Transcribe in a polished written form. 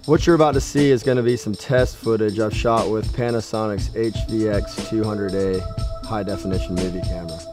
What you're about to see is going to be some test footage I've shot with Panasonic's HVX200A high definition movie camera.